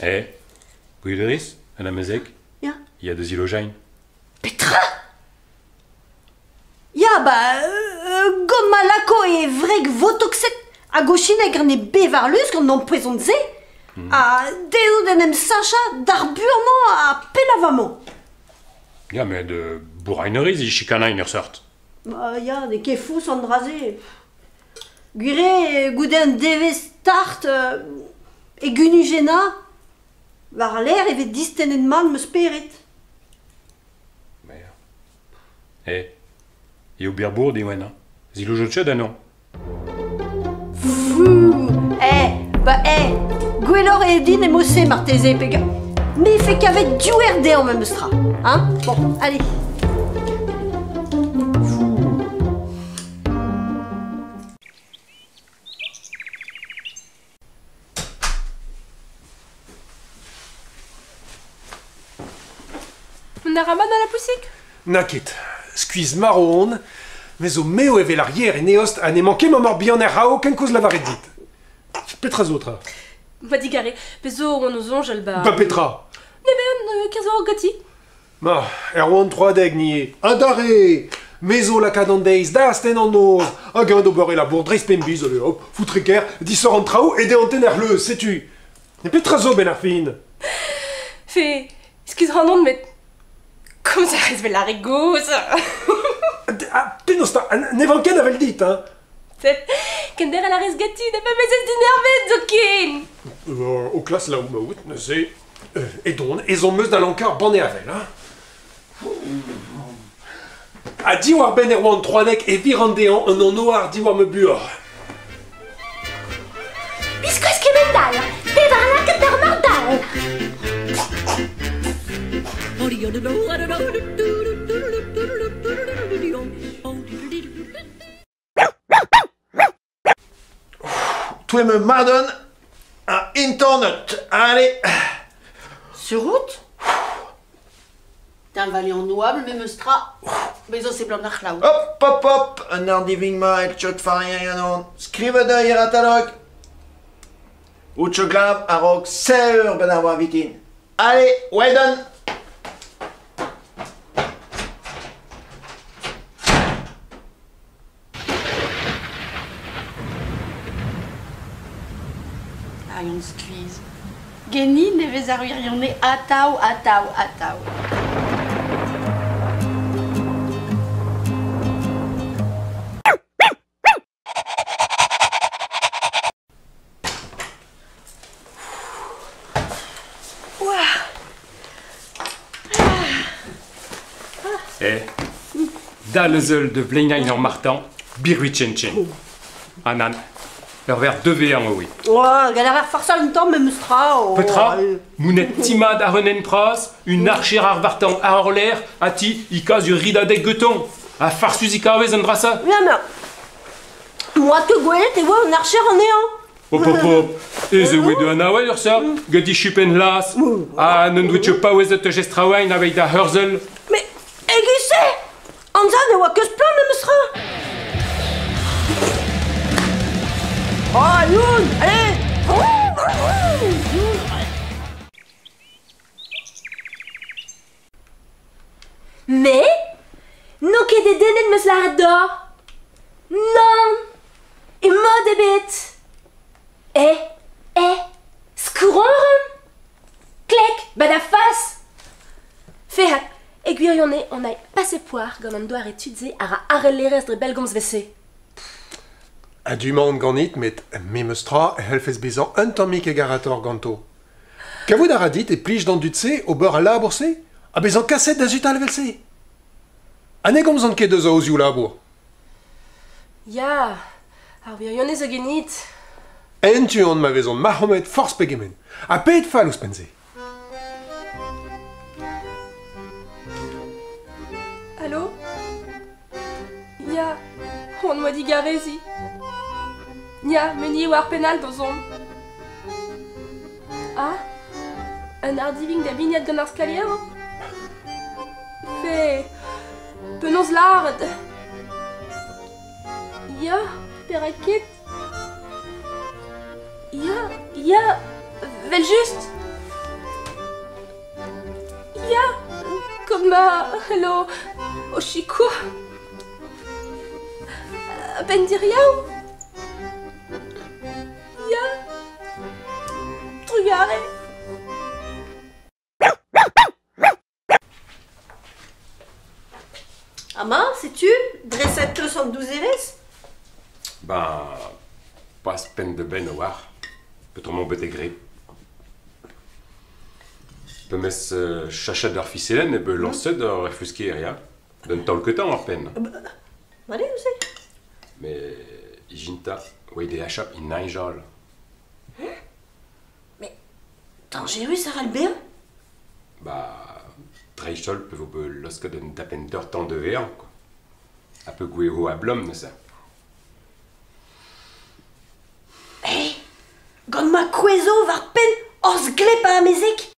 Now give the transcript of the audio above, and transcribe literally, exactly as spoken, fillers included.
Eh, Guideris, an amezek? Ja. Ya deus ilojajn. Petra? Ya, ba, euh, gant ma lako e vreg votokset a gauchineg ar ne bevarlus gant n'empoisont ze, mm. a dedo den em sacha d'ar burman a pelavamant. Ya, met de bourraineriz i chikanain ur sort. Ba, ya, ne ket fous an draze. Gwire gouden devez tart euh, e gunugena, war l'air evet distenet man meus perit. Eh, eo berbour diwen, zilojotchet anon. Fou, eh, ba eh, gwellor e din e mosse marteze pega. Me fe kavet diouer deo me meustra, hein? Bon, allez. On a ramat dans la poussique? Nakit, skuiz marron, mais au meo e l'arrière et neost a ne manqué ma mort bien rao qu'un cause la varet dit. Petra zotra. Ma digare, peso on nous onge alba. Ba Petra. Neben kazo gati. Ma, erwan trois deg nié. Adare. Meso la cadendeiz da sten en or. A gant ober la bourdreis pembiz ole hop, foutreker, disor en trao et de antener le, sais-tu. Ne Petra zo ben arfin. Fait, excuse rendon mais comme ça reste la rigose. Ah, tenosta, nevanken avel dit, hein. C'est kender a la res gati, n'a pas besoin d'énerver zokin. Euh, au classe là où ma out, ne sais. Euh, et donc, ils ont meus dans l'encar ban et avel, hein. A di war ben erwan trois nek et virandéan un an noir di war me buor. Biscois kemendal, bevarnak d'ar mardal. Tu me madonne à internet. Allez. Sur route? T'es un valiant noble, mais meustra. Mais ça c'est blanc d'archlaou. Hop, hop, hop. Un ardiving ma et chot farien yanon. Scrive de hiratalog. Ucho glav arog seur ben avoir vitin. Allez, Widen. Ayon squeeze. Geni ne vez aruir yonne atao, atao, atao. Eh, da le zeul de vleinain en martan, birui chen chen. Anan, ur ver deux V en oui. Ouais, galère farsa une temps, même meustra. Oh, Petra, allez. mounet timad a renen pras, une archer ar vartan a hor l'air, a ti, ikaz ur rida deg guton. A farsus ikavez an drasa. Viens, mais. Moi, que Gouelet, et ouais, un archer en néant. Hop hop hop, e ze oe de an aouel ur sa, gadi chupen las, a n'en dwetche pa oezet te gestraouain avei da hurzel. Mais, aiguissé! Anza ne voit que ce plan, même meustra. Oh, Youn, allez! Mais non ket de denet meus la d'or. Non. Et mod e bet. Eh, eh, skouron. Klek, bad a face. Fait aiguillonné, on a passé poire gant an doar étudier ar a arrelerez dre belgomz vese. A du monde ganit, mais me meustra, elle fait bezan un tomik e garator ganto. Kavout a radit et plige dans du tse, au beurre à la boursé, a bezan cassette d'azut al velse. Ane gomzant ket deus a oziou labour. Ya, ar virionne zo genit. En tu on ma vezon Mahomet force pegemen. A pet fall ouz pense. Allô? Ya, on m'a dit garezi. Ya, meni war penal dozon. Ah? Un ardiving da vignette gant ar skalier? Fe... Penons lard. Ya, peraket. Ya, ya, vel just. ya, comme ma, hello, Oshiko. Bendiriao. Ya. Trugare. Ama, sais-tu, dressette deux cent douze Eres? Ben, pas peine de ben war. Peut-on mon bête gris. Peut mes chacha d'or ficelen et peut lancer d'or refusquer rien. Donne tant que temps en peine. Allez, vous savez. Mais, Ijinta, oui, des achats, il n'a jol. Mais, dangereux, ça le bien? Bah, très chol peut vous be lorsque donne d'appen d'or temps de véan, quoi. Un peu gouéro à blom, ne ça. Hé, gon ma kwezo var pen os glep à la musique.